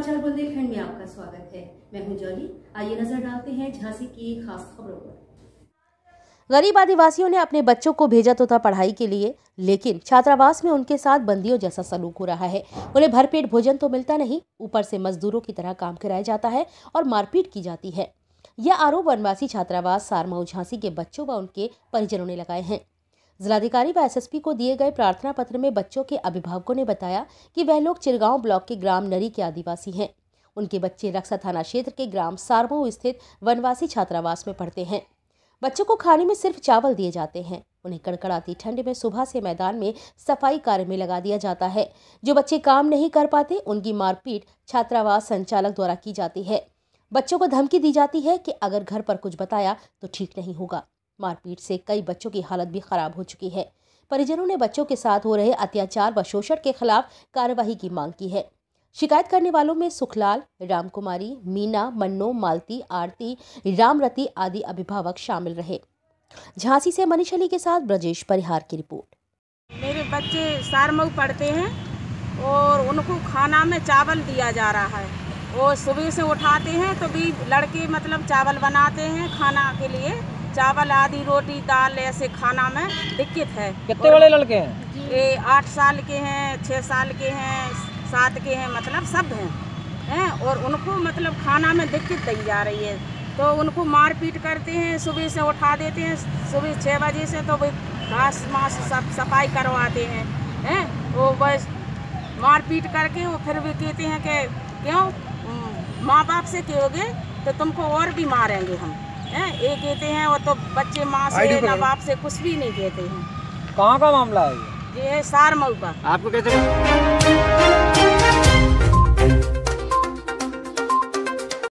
समाचार बुंदेलखंड में आपका स्वागत है। मैं हूं जॉली। आइए नजर डालते हैं झांसी की खास खबरों पर। गरीब आदिवासियों ने अपने बच्चों को भेजा तो था पढ़ाई के लिए, लेकिन छात्रावास में उनके साथ बंदियों जैसा सलूक हो रहा है। उन्हें भरपेट भोजन तो मिलता नहीं, ऊपर से मजदूरों की तरह काम कराया जाता है और मारपीट की जाती है। यह आरोप वनवासी छात्रावास सारमऊ झांसी के बच्चों व उनके परिजनों ने लगाए हैं। जिलाधिकारी व एसएसपी को दिए गए प्रार्थना पत्र में बच्चों के अभिभावकों ने बताया कि वह लोग चिरगांव ब्लॉक के ग्राम नरी के आदिवासी हैं। उनके बच्चे रक्सा थाना क्षेत्र के ग्राम सारमऊ स्थित वनवासी छात्रावास में पढ़ते हैं। बच्चों को खाने में सिर्फ चावल दिए जाते हैं। उन्हें कड़कड़ाती ठंड में सुबह से मैदान में सफाई कार्य में लगा दिया जाता है। जो बच्चे काम नहीं कर पाते उनकी मारपीट छात्रावास संचालक द्वारा की जाती है। बच्चों को धमकी दी जाती है कि अगर घर पर कुछ बताया तो ठीक नहीं होगा। मारपीट से कई बच्चों की हालत भी खराब हो चुकी है। परिजनों ने बच्चों के साथ हो रहे अत्याचार व शोषण के खिलाफ कार्रवाई की मांग की है। शिकायत करने वालों में सुखलाल, रामकुमारी, मीना, मन्नो, मालती, आरती, रामरती आदि अभिभावक शामिल रहे। झांसी से मनीष अली के साथ ब्रजेश परिहार की रिपोर्ट। मेरे बच्चे सारमऊ पढ़ते हैं और उनको खाना में चावल दिया जा रहा है। वो सुबह से उठाते हैं तो भी लड़के मतलब चावल बनाते हैं खाना के लिए। चावल आदि रोटी दाल ऐसे खाना में दिक्कत है। कितने बड़े लड़के हैं? ये 8 साल के हैं, 6 साल के हैं, 7 के हैं, मतलब सब हैं और उनको मतलब खाना में दिक्कत दी जा रही है। तो उनको मारपीट करते हैं, सुबह से उठा देते हैं, सुबह 6 बजे से तो घास मास सब सफाई करवाते हैं वो बस मारपीट करके वो फिर भी कहते हैं कि क्यों माँ बाप से कहोगे तो तुमको और भी मारेंगे हम। ये कहते हैं वो तो बच्चे माँ से ना बाप से कुछ भी नहीं कहते हैं। कहाँ का मामला है ये है सारमऊ का। आपको कैसे